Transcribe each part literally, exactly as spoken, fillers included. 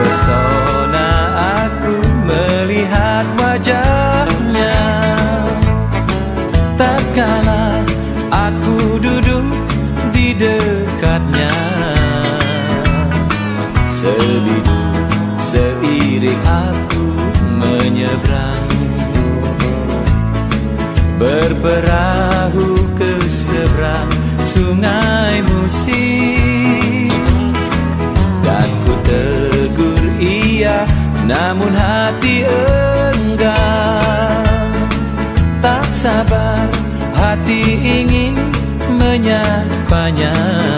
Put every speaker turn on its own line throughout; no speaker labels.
Terpesona aku melihat wajahnya tatkala aku duduk di dekatnya. Sebidu seiring aku menyeberang, berperahu ke seberang sungai musik. Dan ku tegur ia, namun hati enggan. Tak sabar hati ingin menyapanya.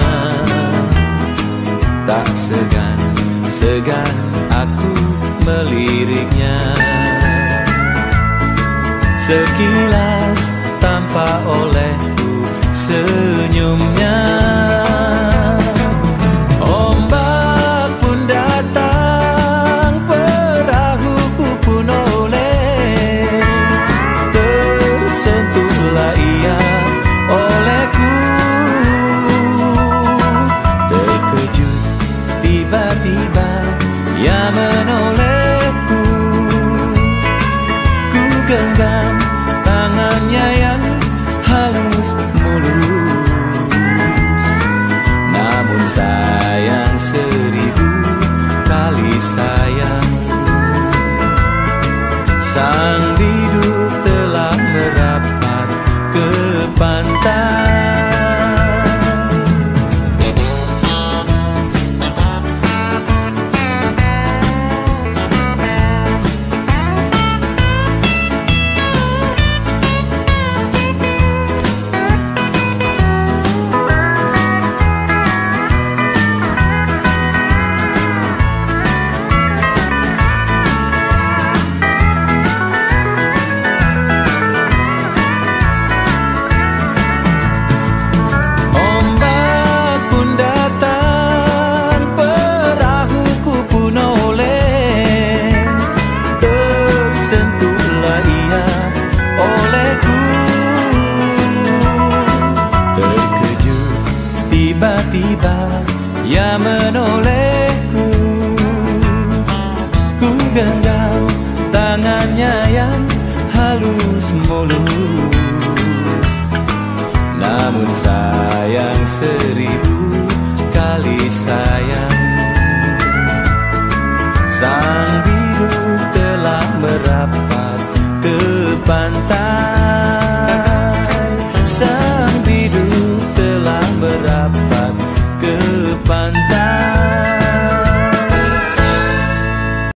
Tak segan-segan aku meliriknya. Sekilas tampak olehku senyumnya. Ombak pun datang, perahuku pun oleh. Tersentuhlah ia olehku. Terkejut tiba-tiba ia menolehku. Ku genggam tangannya yang halus mulus. Namun sayang seribu kali sayang, sang biduk telah merapat ke pantai. Sentuhlah ia olehku. Terkejut tiba-tiba ia menolehku. Ku genggam tangannya yang halus mulus. Namun sayang seribu kali sayang,